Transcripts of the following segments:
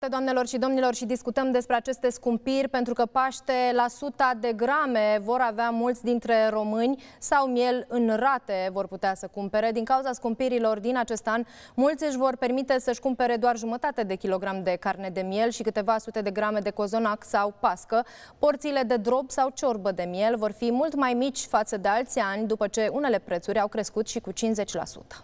doamnelor și domnilor, și discutăm despre aceste scumpiri, pentru că Paște la 100 de grame vor avea mulți dintre români, sau miel în rate vor putea să cumpere. Din cauza scumpirilor din acest an, mulți își vor permite să-și cumpere doar jumătate de kilogram de carne de miel și câteva sute de grame de cozonac sau pască. Porțiile de drob sau ciorbă de miel vor fi mult mai mici față de alți ani, după ce unele prețuri au crescut și cu 50%.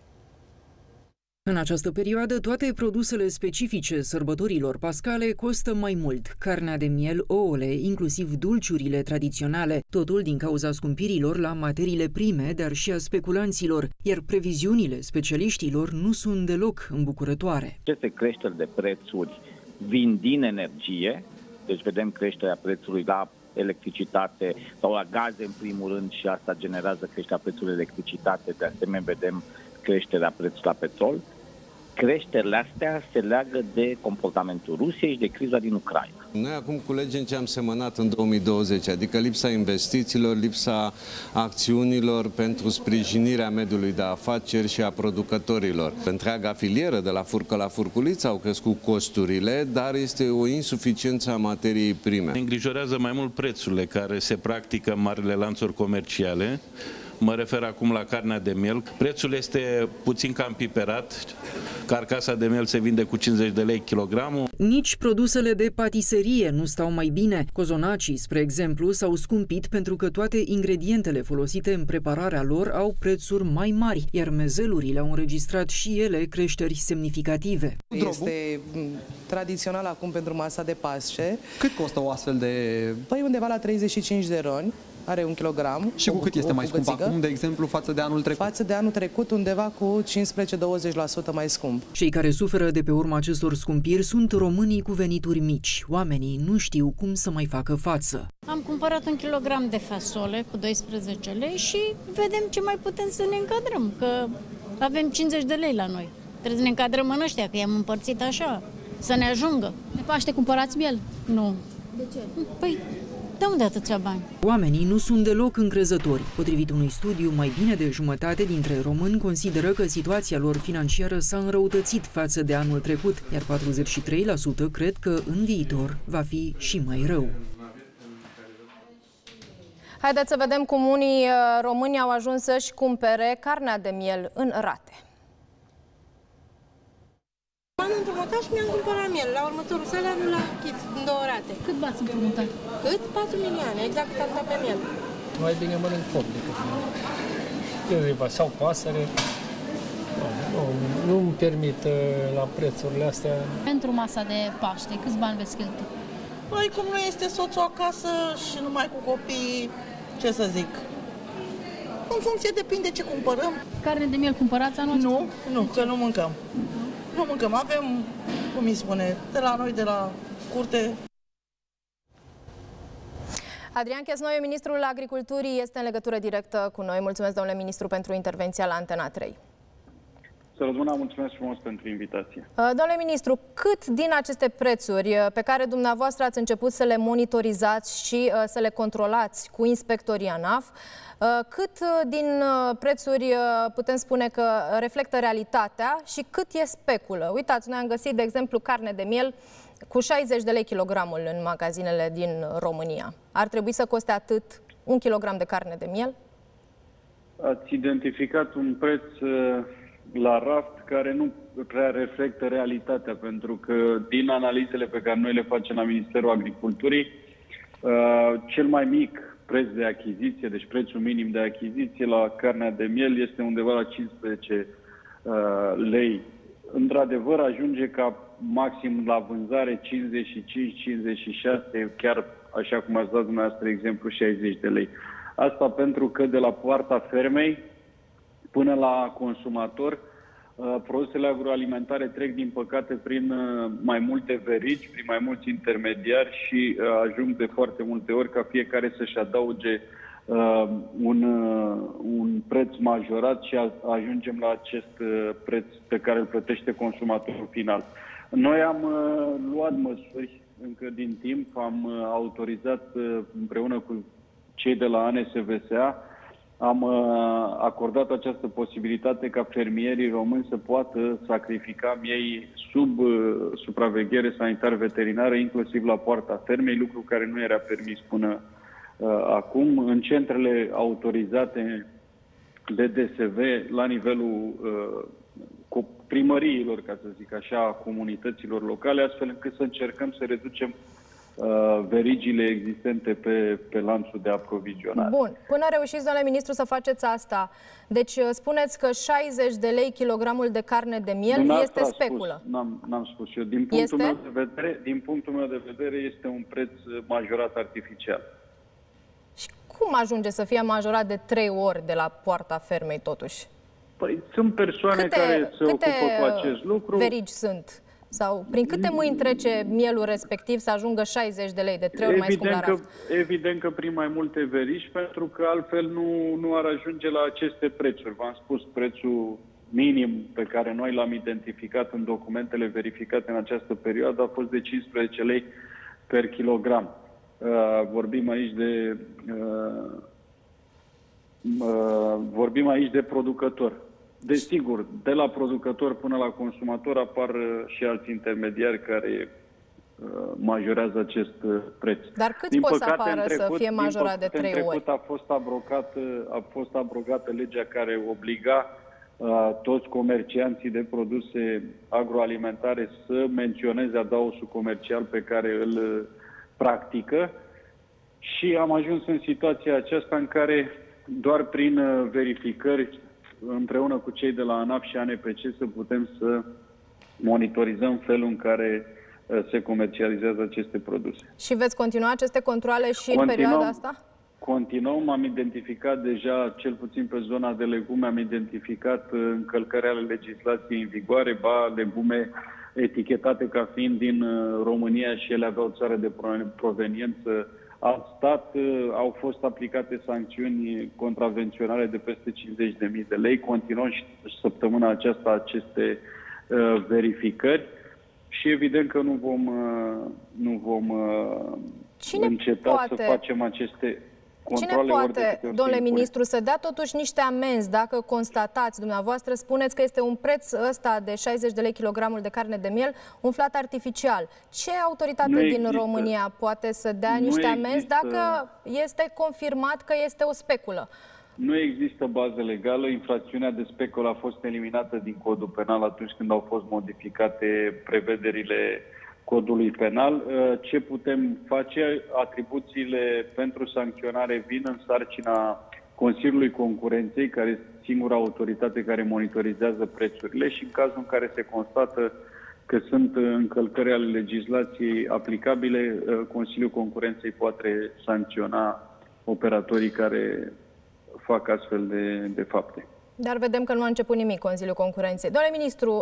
În această perioadă, toate produsele specifice sărbătorilor pascale costă mai mult. Carnea de miel, ouăle, inclusiv dulciurile tradiționale, totul din cauza scumpirilor la materiile prime, dar și a speculanților, iar previziunile specialiștilor nu sunt deloc îmbucurătoare. Aceste creșteri de prețuri vin din energie, deci vedem creșterea prețului la electricitate sau la gaze în primul rând și asta generează creșterea prețului electricitate, de asemenea vedem creșterea prețului la petrol. Creșterile astea se leagă de comportamentul Rusiei și de criza din Ucraina. Noi acum culegem ce am semănat în 2020, adică lipsa investițiilor, lipsa acțiunilor pentru sprijinirea mediului de afaceri și a producătorilor. Întreaga filieră, de la furcă la furculiță, au crescut costurile, dar este o insuficiență a materiei prime. Ne îngrijorează mai mult prețurile care se practică în marile lanțuri comerciale. Mă refer acum la carnea de miel. Prețul este puțin cam piperat. Carcasa de miel se vinde cu 50 de lei kilogramul. Nici produsele de patiserie nu stau mai bine. Cozonacii, spre exemplu, s-au scumpit pentru că toate ingredientele folosite în prepararea lor au prețuri mai mari, iar mezelurile au înregistrat și ele creșteri semnificative. Este tradițional acum pentru masa de Paște. Cât costă o astfel de... Păi undeva la 35 de RON. Are 1 kilogram. Și cu cât este mai scump acum, de exemplu, față de anul trecut? Față de anul trecut, undeva cu 15-20% mai scump. Cei care suferă de pe urma acestor scumpiri sunt românii cu venituri mici. Oamenii nu știu cum să mai facă față. Am cumpărat 1 kilogram de fasole cu 12 lei și vedem ce mai putem să ne încadrăm, că avem 50 de lei la noi. Trebuie să ne încadrăm în ăștia, că i-am împărțit așa, să ne ajungă. De Paște cumpărați miel? Nu. De ce? Păi, de unde atâția bani? Oamenii nu sunt deloc încrezători. Potrivit unui studiu, mai bine de jumătate dintre români consideră că situația lor financiară s-a înrăutățit față de anul trecut, iar 43% cred că în viitor va fi și mai rău. Haideți să vedem cum unii români au ajuns să-și cumpere carnea de miel în rate. M-am împrumutat și mi-am cumpărat miel. La următorul salariu l-am închis în 2 rate. Cât v-ați împrumutat? Cât? 4 milioane, exact cât am dat pe miel. Mai bine mănânc foc decât miel. Sau pasăre. Nu-mi permit la prețurile astea. Pentru masa de Paște, câți bani veți cheltui? Păi cum nu este soțul acasă și numai cu copii, ce să zic? În funcție depinde ce cumpărăm. Carne de miel cumpărați anul? Nu, că nu mâncăm. Nu mâncăm, avem, cum îi spune, de la noi, de la curte. Adrian Chesnoiu, ministrul Agriculturii, este în legătură directă cu noi. Mulțumesc, domnule ministru, pentru intervenția la Antena 3. Să rămână, mulțumesc frumos pentru invitație. Domnule ministru, cât din aceste prețuri pe care dumneavoastră ați început să le monitorizați și să le controlați cu inspectorii ANAF, cât din prețuri putem spune că reflectă realitatea și cât e speculă? Uitați, noi am găsit, de exemplu, carne de miel cu 60 de lei kilogramul în magazinele din România. Ar trebui să coste atât 1 kilogram de carne de miel? Ați identificat un preț la raft care nu prea reflectă realitatea, pentru că din analizele pe care noi le facem la Ministerul Agriculturii, cel mai mic preț de achiziție, deci prețul minim de achiziție la carnea de miel este undeva la 15 lei. Într-adevăr, ajunge ca maxim la vânzare 55-56, chiar așa cum ați dat dumneavoastră exemplu, 60 de lei. Asta pentru că de la poarta fermei până la consumator, produsele agroalimentare trec, din păcate, prin mai multe verigi, prin mai mulți intermediari și ajung de foarte multe ori ca fiecare să-și adauge un preț majorat și ajungem la acest preț pe care îl plătește consumatorul final. Noi am luat măsuri încă din timp, am autorizat împreună cu cei de la ANSVSA am acordat această posibilitate ca fermierii români să poată sacrifica miei sub supraveghere sanitar-veterinară, inclusiv la poarta fermei, lucru care nu era permis până acum. În centrele autorizate de DSV, la nivelul primăriilor, ca să zic așa, a comunităților locale, astfel încât să încercăm să reducem verigile existente pe lanțul de aprovizionare. Bun. Până reușiți, domnule ministru, să faceți asta, deci spuneți că 60 de lei kilogramul de carne de miel este speculă. N-am spus eu. Din punctul meu de vedere, este un preț majorat artificial. Și cum ajunge să fie majorat de 3 ori de la poarta fermei, totuși? Păi sunt persoane care se ocupă cu acest lucru. Verigi sunt? Sau prin câte mâini trece mielul respectiv să ajungă 60 de lei, de 3 ori mai scump la raft? Evident că prin mai multe verici, pentru că altfel nu ar ajunge la aceste prețuri. V-am spus, prețul minim pe care noi l-am identificat în documentele verificate în această perioadă a fost de 15 lei per kilogram. Vorbim aici de producător. Desigur, de la producător până la consumator apar și alți intermediari care majorează acest preț. Dar câți pot să apară să fie majorat de 3 ori? În trecut a fost abrogată legea care obliga toți comercianții de produse agroalimentare să menționeze adaosul comercial pe care îl practică și am ajuns în situația aceasta în care doar prin verificări împreună cu cei de la ANAF și ANPC să putem să monitorizăm felul în care se comercializează aceste produse. Și veți continua aceste controale și în perioada asta? Continuăm, am identificat deja, cel puțin pe zona de legume, am identificat încălcări ale legislației în vigoare, legume etichetate ca fiind din România și ele aveau țară de proveniență alt stat, au fost aplicate sancțiuni contravenționale de peste 50.000 de lei. Continuăm și săptămâna aceasta aceste verificări și evident că nu vom înceta să facem aceste controle. Cine poate, domnule ministru, să dea totuși niște amenzi dacă constatați, dumneavoastră spuneți că este un preț ăsta de 60 de lei kilogramul de carne de miel umflat artificial. Ce autoritate din România poate să dea niște amenzi dacă este confirmat că este o speculă? Nu există bază legală. Infracțiunea de speculă a fost eliminată din Codul Penal atunci când au fost modificate prevederile Codului Penal. Ce putem face? Atribuțiile pentru sancționare vin în sarcina Consiliului Concurenței, care este singura autoritate care monitorizează prețurile și în cazul în care se constată că sunt încălcări ale legislației aplicabile, Consiliul Concurenței poate sancționa operatorii care fac astfel de fapte. Dar vedem că nu a început nimic Consiliul Concurenței. Domnule ministru,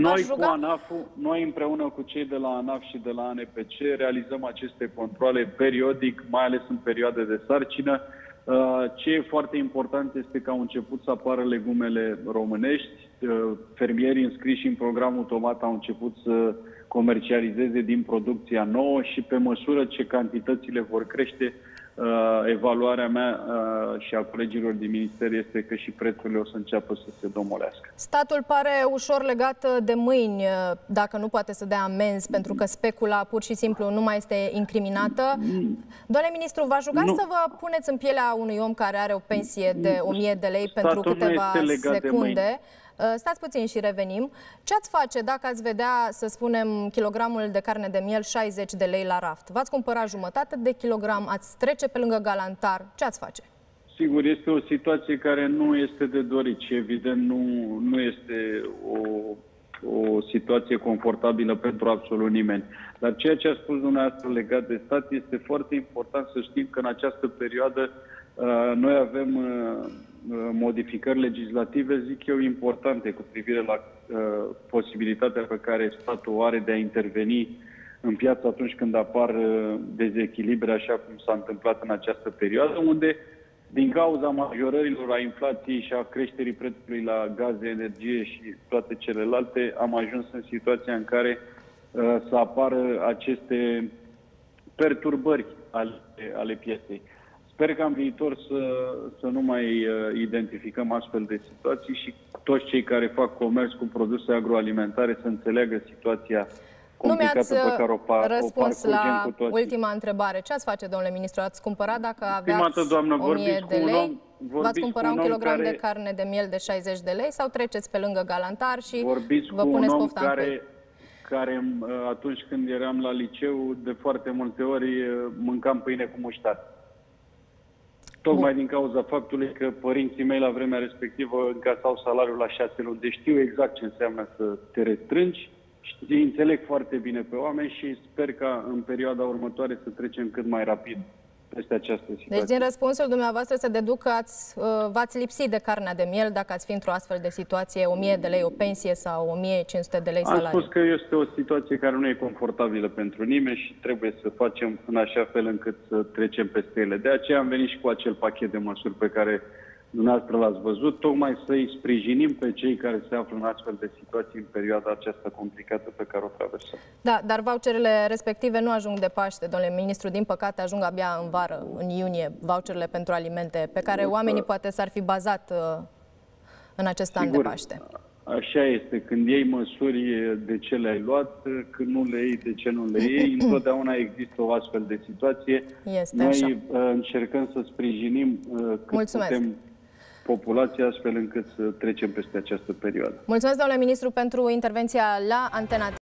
noi împreună cu cei de la ANAF și de la ANPC realizăm aceste controale periodic, mai ales în perioade de sarcină. Ce e foarte important este că au început să apară legumele românești. Fermierii înscriși în programul Tomat au început să comercializeze din producția nouă și pe măsură ce cantitățile vor crește, evaluarea mea și a colegilor din minister este că și prețurile o să înceapă să se domolească. Statul pare ușor legat de mâini dacă nu poate să dea amenzi pentru că specula pur și simplu nu mai este incriminată. Domnule ministru, v-aș ruga să vă puneți în pielea unui om care are o pensie de 1000 de lei pentru câteva secunde. Stați puțin și revenim. Ce ați face dacă ați vedea, să spunem, kilogramul de carne de miel 60 de lei la raft? V-ați cumpăra jumătate de kilogram, ați trece pe lângă galantar, ce ați face? Sigur, este o situație care nu este de dorit și evident nu este o situație confortabilă pentru absolut nimeni. Dar ceea ce a spus dumneavoastră legat de stat este foarte important să știm că în această perioadă noi avem modificări legislative, zic eu, importante cu privire la posibilitatea pe care statul o are de a interveni în piață atunci când apar dezechilibre, așa cum s-a întâmplat în această perioadă, unde din cauza majorărilor a inflației și a creșterii prețului la gaze, energie și toate celelalte, am ajuns în situația în care să apară aceste perturbări ale pieței. Sper că în viitor să nu mai identificăm astfel de situații și toți cei care fac comerț cu produse agroalimentare să înțeleagă situația complicată pe care o răspuns la cu toții. ultima întrebare. Ce ați face, domnule ministru? Ați cumpărat, dacă aveați 1000 de lei, v-ați cumpăra un kilogram de carne de miel de 60 de lei sau treceți pe lângă galantar și vă puneți pofta în cui? Care atunci când eram la liceu, de foarte multe ori mâncam pâine cu muștar. Tocmai din cauza faptului că părinții mei la vremea respectivă încasau salariul la 6 luni. Deci știu exact ce înseamnă să te restrângi, înțeleg foarte bine pe oameni și sper ca în perioada următoare să trecem cât mai rapid peste această situație. Deci din răspunsul dumneavoastră se deduc că v-ați lipsit de carnea de miel dacă ați fi într-o astfel de situație, 1000 de lei o pensie sau 1500 de lei salariu. Am spus că este o situație care nu e confortabilă pentru nimeni și trebuie să facem în așa fel încât să trecem peste ele. De aceea am venit și cu acel pachet de măsuri pe care dumneavoastră l-ați văzut, tocmai să-i sprijinim pe cei care se află în astfel de situații în perioada aceasta complicată pe care o traversăm. Da, dar voucherele respective nu ajung de Paște, domnule ministru, din păcate ajung abia în vară, în iunie, voucherele pentru alimente, pe care oamenii poate s-ar fi bazat în acest an de Paște. Așa este, când iei măsuri, de ce le-ai luat, când nu le iei, de ce nu le iei, întotdeauna există o astfel de situație. Noi încercăm să sprijinim cât putem populația astfel încât să trecem peste această perioadă. Mulțumesc, domnule ministru, pentru intervenția la Antena.